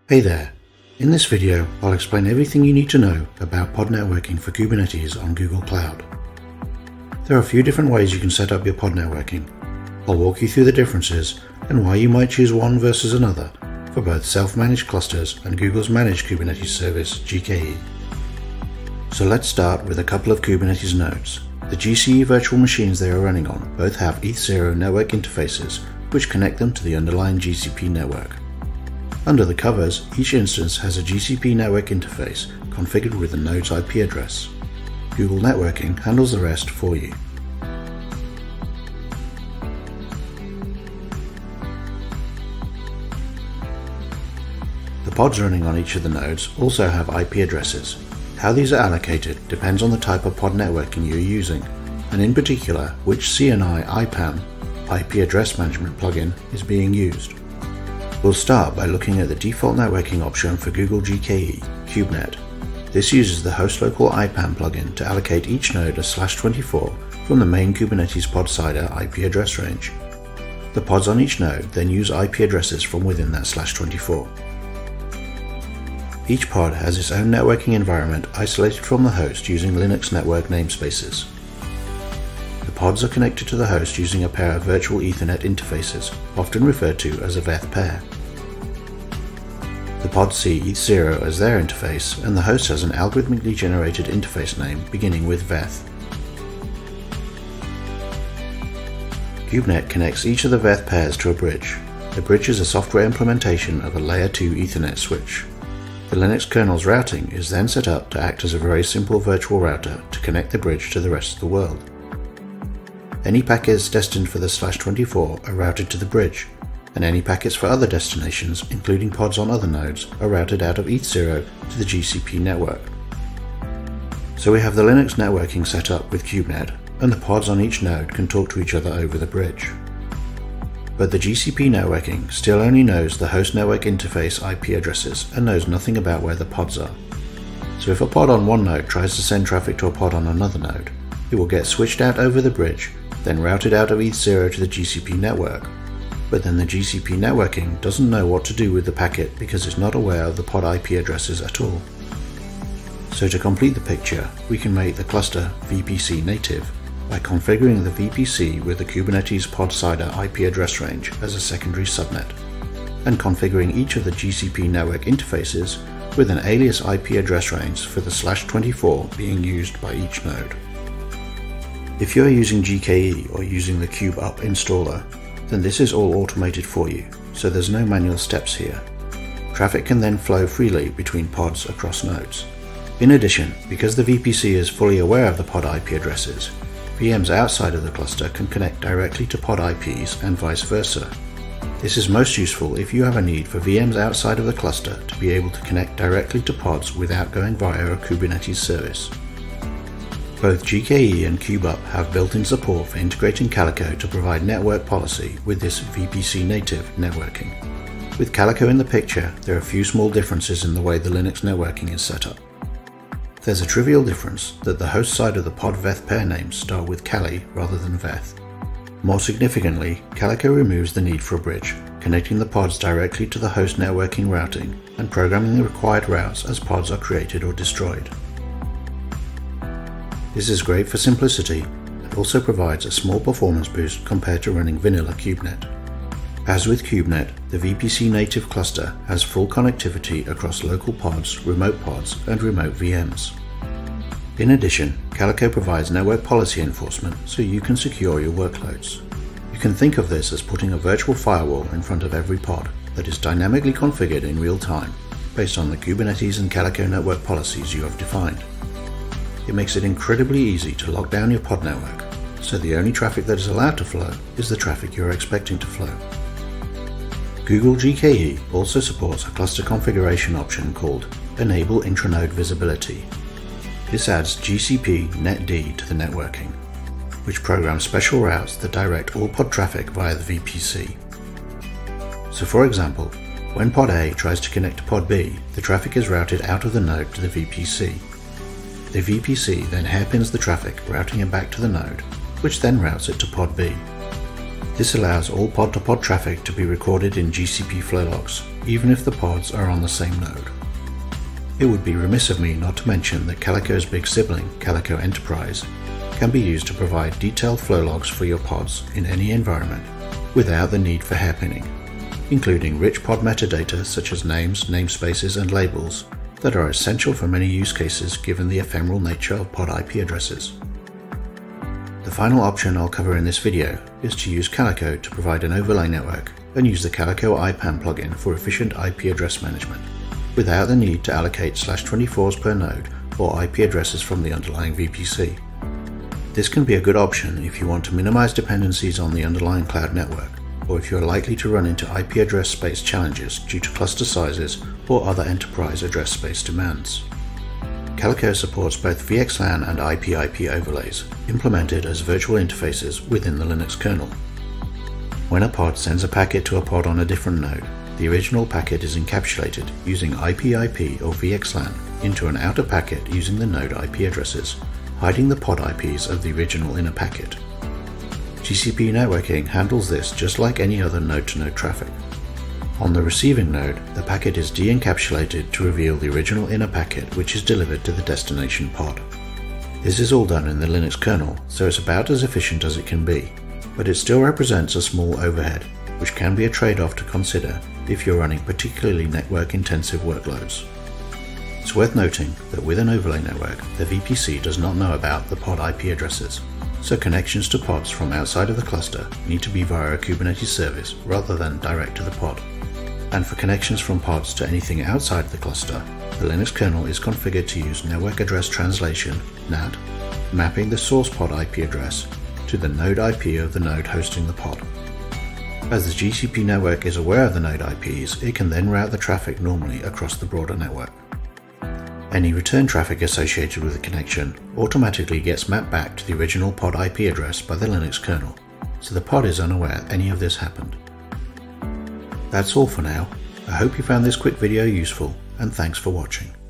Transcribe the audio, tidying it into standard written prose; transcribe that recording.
Hey there! In this video, I'll explain everything you need to know about pod networking for Kubernetes on Google Cloud. There are a few different ways you can set up your pod networking. I'll walk you through the differences and why you might choose one versus another for both self-managed clusters and Google's managed Kubernetes service, GKE. So let's start with a couple of Kubernetes nodes. The GCE virtual machines they are running on both have ETH0 network interfaces which connect them to the underlying GCP network. Under the covers, each instance has a GCP network interface configured with the node's IP address. Google Networking handles the rest for you. The pods running on each of the nodes also have IP addresses. How these are allocated depends on the type of pod networking you're using, and in particular which CNI IPAM IP address management plugin is being used. We'll start by looking at the default networking option for Google GKE, Kubenet. This uses the host local IPAM plugin to allocate each node a /24 from the main Kubernetes podsider IP address range. The pods on each node then use IP addresses from within that /24. Each pod has its own networking environment isolated from the host using Linux network namespaces. The pods are connected to the host using a pair of virtual Ethernet interfaces, often referred to as a VETH pair. The pods see ETH0 as their interface, and the host has an algorithmically generated interface name beginning with VETH. Kubenet connects each of the VETH pairs to a bridge. A bridge is a software implementation of a Layer 2 Ethernet switch. The Linux kernel's routing is then set up to act as a very simple virtual router to connect the bridge to the rest of the world. Any packets destined for the /24 are routed to the bridge, and any packets for other destinations, including pods on other nodes, are routed out of ETH0 to the GCP network. So we have the Linux networking set up with Kubenet, and the pods on each node can talk to each other over the bridge. But the GCP networking still only knows the host network interface IP addresses and knows nothing about where the pods are. So if a pod on one node tries to send traffic to a pod on another node, it will get switched out over the bridge, then routed out of ETH0 to the GCP network. But then the GCP networking doesn't know what to do with the packet because it's not aware of the pod IP addresses at all. So to complete the picture, we can make the cluster VPC native by configuring the VPC with the Kubernetes podsider IP address range as a secondary subnet, and configuring each of the GCP network interfaces with an alias IP address range for the /24 being used by each node. If you are using GKE or using the KubeUp installer, then this is all automated for you, so there's no manual steps here. Traffic can then flow freely between pods across nodes. In addition, because the VPC is fully aware of the pod IP addresses, VMs outside of the cluster can connect directly to pod IPs and vice versa. This is most useful if you have a need for VMs outside of the cluster to be able to connect directly to pods without going via a Kubernetes service. Both GKE and KubeUp have built-in support for integrating Calico to provide network policy with this VPC native networking. With Calico in the picture, there are a few small differences in the way the Linux networking is set up. There's a trivial difference that the host side of the pod VETH pair names start with Cali rather than VETH. More significantly, Calico removes the need for a bridge, connecting the pods directly to the host networking routing and programming the required routes as pods are created or destroyed. This is great for simplicity and also provides a small performance boost compared to running vanilla Kubenet. As with Kubenet, the VPC native cluster has full connectivity across local pods, remote pods, and remote VMs. In addition, Calico provides network policy enforcement so you can secure your workloads. You can think of this as putting a virtual firewall in front of every pod that is dynamically configured in real time based on the Kubernetes and Calico network policies you have defined. It makes it incredibly easy to lock down your pod network, so the only traffic that is allowed to flow is the traffic you are expecting to flow. Google GKE also supports a cluster configuration option called Enable Intranode Visibility. This adds GCP Netd to the networking, which programs special routes that direct all pod traffic via the VPC. So for example, when pod A tries to connect to pod B, the traffic is routed out of the node to the VPC. The VPC then hairpins the traffic, routing it back to the node, which then routes it to pod B. This allows all pod-to-pod traffic to be recorded in GCP flow logs, even if the pods are on the same node. It would be remiss of me not to mention that Calico's big sibling, Calico Enterprise, can be used to provide detailed flow logs for your pods in any environment without the need for hairpinning, including rich pod metadata such as names, namespaces, and labels that are essential for many use cases given the ephemeral nature of pod IP addresses. The final option I'll cover in this video is to use Calico to provide an overlay network and use the Calico Pan plugin for efficient IP address management, without the need to allocate /24s per node or IP addresses from the underlying VPC. This can be a good option if you want to minimize dependencies on the underlying cloud network, or if you are likely to run into IP address space challenges due to cluster sizes or other enterprise address space demands. Calico supports both VXLAN and IP/IP overlays, implemented as virtual interfaces within the Linux kernel. When a pod sends a packet to a pod on a different node, the original packet is encapsulated using IP/IP or VXLAN into an outer packet using the node IP addresses, hiding the pod IPs of the original inner packet. GCP networking handles this just like any other node-to-node traffic. On the receiving node, the packet is de-encapsulated to reveal the original inner packet which is delivered to the destination pod. This is all done in the Linux kernel, so it's about as efficient as it can be, but it still represents a small overhead, which can be a trade-off to consider if you're running particularly network-intensive workloads. It's worth noting that with an overlay network, the VPC does not know about the pod IP addresses, so connections to pods from outside of the cluster need to be via a Kubernetes service rather than direct to the pod. And for connections from pods to anything outside the cluster, the Linux kernel is configured to use Network Address Translation (NAT), mapping the source pod IP address to the node IP of the node hosting the pod. As the GCP network is aware of the node IPs, it can then route the traffic normally across the broader network. Any return traffic associated with the connection automatically gets mapped back to the original pod IP address by the Linux kernel, so the pod is unaware any of this happened. That's all for now. I hope you found this quick video useful, and thanks for watching.